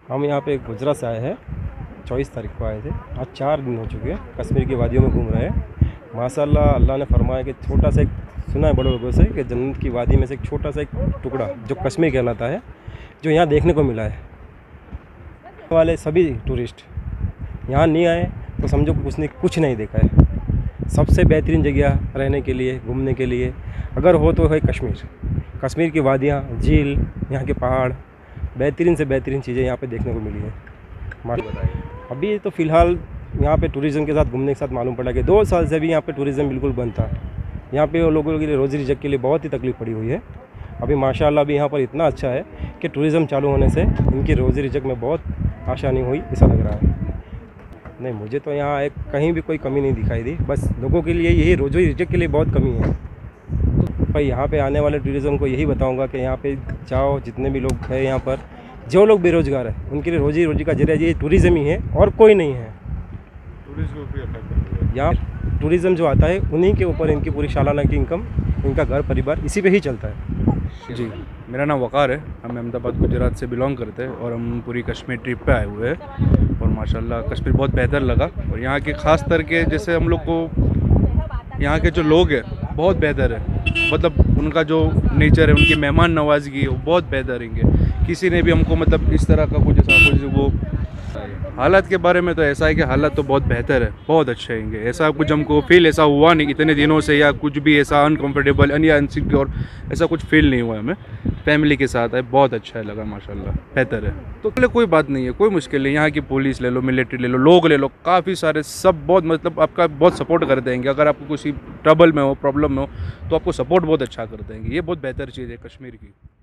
हम यहाँ पे गुजरात से आए हैं, 24 तारीख को आए थे। आज 4 दिन हो चुके हैं, कश्मीर की वादियों में घूम रहे हैं। माशाल्लाह अल्लाह ने फरमाया कि छोटा सा एक, सुना है बड़े लोगों से कि जन्नत की वादी में से एक छोटा सा एक टुकड़ा जो कश्मीर कहलाता है, जो यहाँ देखने को मिला है। वाले सभी टूरिस्ट यहाँ नहीं आए तो समझो कुछ नहीं देखा है। सबसे बेहतरीन जगह रहने के लिए, घूमने के लिए अगर हो तो है कश्मीर। कश्मीर की वादियाँ, झील, यहाँ के पहाड़, बेहतरीन से बेहतरीन चीज़ें यहाँ पे देखने को मिली है। बताइए, अभी तो फ़िलहाल यहाँ पे टूरिज़्म के साथ घूमने के साथ मालूम पड़ा कि 2 साल से भी यहाँ पे टूरिज़्म बिल्कुल बंद था। यहाँ पे लोगों के लिए रोज़ी रिज़्क़ के लिए बहुत ही तकलीफ़ पड़ी हुई है। अभी माशाल्लाह अभी यहाँ पर इतना अच्छा है कि टूरिज़्म चालू होने से इनकी रोज़ी रिज़्क़ में बहुत आसानी हुई, ऐसा लग रहा है। नहीं, मुझे तो यहाँ एक कहीं भी कोई कमी नहीं दिखाई दी। बस लोगों के लिए यही रोज़ी रिज़्क़ के लिए बहुत कमी है। तो भाई यहाँ पे आने वाले टूरिज़्म को यही बताऊँगा कि यहाँ पे जाओ, जितने भी लोग हैं यहाँ पर, जो लोग बेरोज़गार हैं उनके लिए रोज़ी का जरिया ये टूरिज़्म ही है और कोई नहीं है। यहाँ टूरिज़्म जो आता है उन्हीं के ऊपर इनकी पूरी सालाना की इनकम, इनका घर परिवार इसी पे ही चलता है। जी, मेरा नाम वकार है। हम अहमदाबाद गुजरात से बिलोंग करते हैं और हम पूरी कश्मीर ट्रिप पे आए हुए हैं और माशाल्लाह कश्मीर बहुत बेहतर लगा। और यहाँ के ख़ास करके जैसे हम लोग को यहाँ के जो लोग हैं बहुत बेहतर है, मतलब उनका जो नेचर है, उनकी मेहमान नवाजगी वो बहुत बेहतर है। किसी ने भी हमको मतलब इस तरह का कुछ वो हालात के बारे में तो ऐसा है कि हालात तो बहुत बेहतर है, बहुत अच्छे हैंगे। ऐसा कुछ हमको फील ऐसा हुआ नहीं इतने दिनों से, या कुछ भी ऐसा अनकंफर्टेबल या अनसिक्योर ऐसा कुछ फील नहीं हुआ हमें। फैमिली के साथ है, बहुत अच्छा है लगा, माशाल्लाह बेहतर है। तो पहले कोई बात नहीं है, कोई मुश्किल नहीं। यहाँ की पुलिस ले लो, मिलिट्री ले लो, लोग ले लो, काफ़ी सारे सब बहुत मतलब आपका बहुत सपोर्ट कर देंगे। अगर आपको किसी ट्रबल में हो, प्रॉब्लम में हो तो आपको सपोर्ट बहुत अच्छा कर देंगे। ये बहुत बेहतर चीज़ है कश्मीर की।